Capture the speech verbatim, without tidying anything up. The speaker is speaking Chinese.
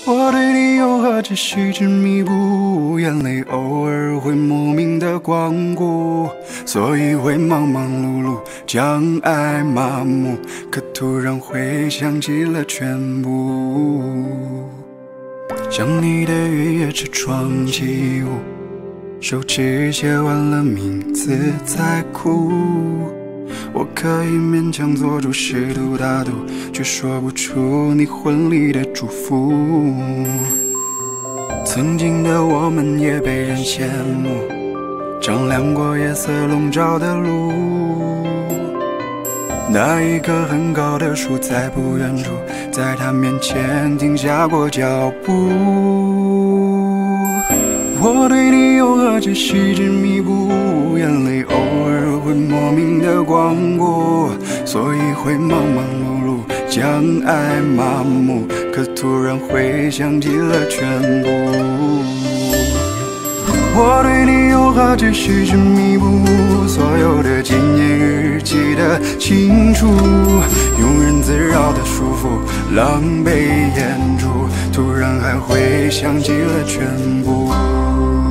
我对你又何止细致弥补，眼泪偶尔会莫名的光顾，所以会忙忙碌碌，将爱麻木，可突然会想起了全部。想你的雨夜车窗起雾，手指写完了名字在哭，我可以勉强做出适度大度，却说不出你婚礼的祝福。曾经的我们也被人羡慕，丈量过夜色笼罩的路，那一棵很高的树在不远处，在它面前停下过脚步。我对你又何止细致弥补，眼泪偶尔会莫名的光顾，所以会忙忙碌碌，将爱麻木，可突然会想起了全部。我对你又何止细致弥补，所有的纪念日记得清楚，庸人自扰的束缚，狼狈演出，突然还会想起了全部。